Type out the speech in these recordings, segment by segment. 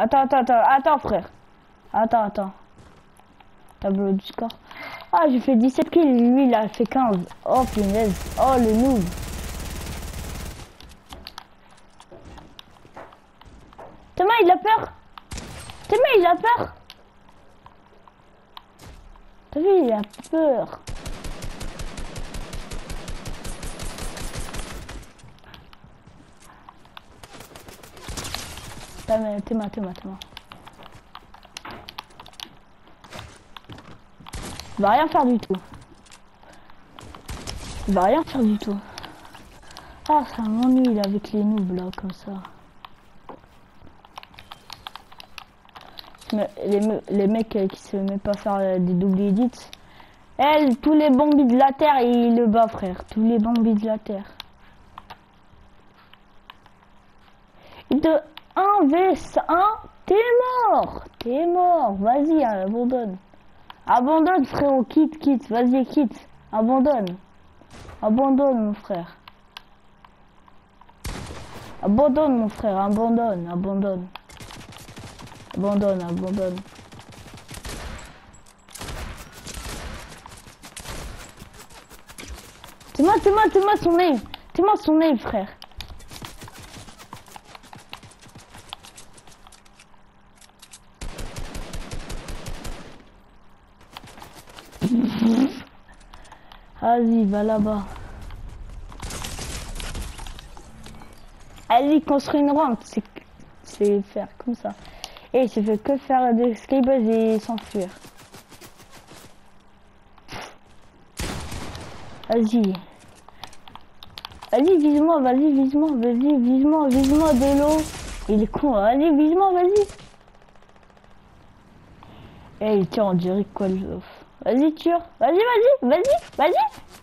Attends, frère. Attends. Tableau du score. Ah, j'ai fait 17 kills, lui, il a fait 15. Oh, punaise. Oh, le noob. Thomas, il a peur. T'as vu, il a peur. Thomas. Il va rien faire du tout. Ah, ça m'ennuie là avec les noobs là, comme ça. Les mecs qui se mettent pas faire des double edits. Tous les bambis de la terre, il le bat, frère. Tous les bambis de la terre. Et de 1 vs 1, t'es mort. Vas-y, abandonne. Abandonne, frérot, quitte. Vas-y, quitte. Abandonne, mon frère. Abandonne, mon frère, abandonne. T'es-moi son nez, frère. Vas-y, va là-bas. Allez, construire une rampe, c'est faire comme ça. Et il fait que faire des skateboards et s'enfuir. Vas-y, vise-moi, de l'eau. Il est con, allez, vise-moi, vas-y. Eh, tiens, on dirait quoi le... Vas-y, tire. Vas-y.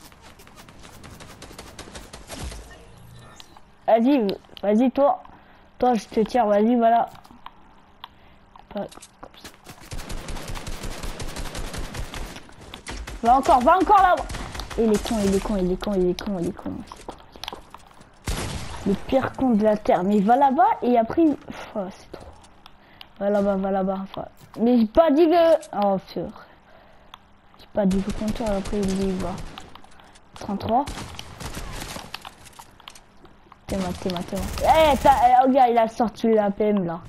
Vas-y, toi. Toi, je te tire, vas-y, voilà. Pas comme ça. Va encore là. Il est con. Le pire con de la terre. Mais va là-bas et après... Oh, c'est trop. Va là-bas. Mais j'ai pas dit que... Oh, sûr. J'ai pas dit que compteur, après il y va. 33. T'es moi. Eh, regarde, il a sorti la PM là.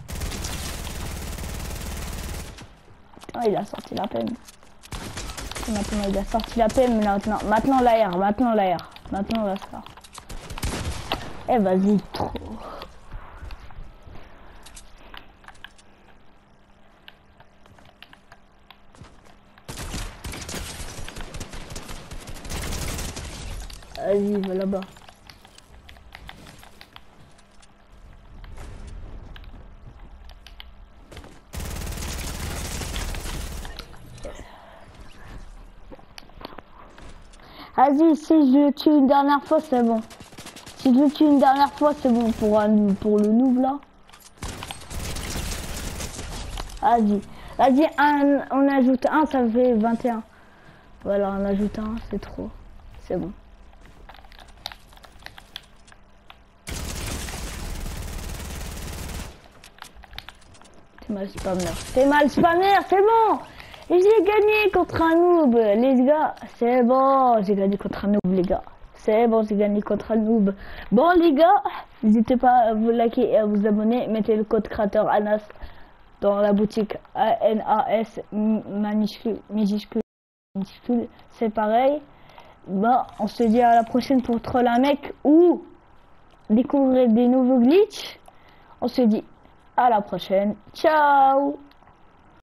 Oh, il a sorti la PM. Maintenant, il a sorti la PM maintenant l'AR. Maintenant la star. Eh, vas-y, trop. Vas-y, va là-bas. Vas-y, si je le tue une dernière fois, c'est bon. Si je le tue une dernière fois, c'est bon pour le noob là. Vas-y, on ajoute un, ça fait 21. Voilà, on ajoute un, c'est trop. C'est bon. T'es mal spammer, c'est bon. J'ai gagné contre un noob, les gars. C'est bon, j'ai gagné contre un noob, les gars. C'est bon, j'ai gagné contre un noob. Bon, les gars, n'hésitez pas à vous liker et à vous abonner. Mettez le code créateur ANAS dans la boutique ANAS minuscule. C'est pareil. Bon, on se dit à la prochaine pour troll un mec ou découvrir des nouveaux glitches. On se dit à la prochaine. Ciao.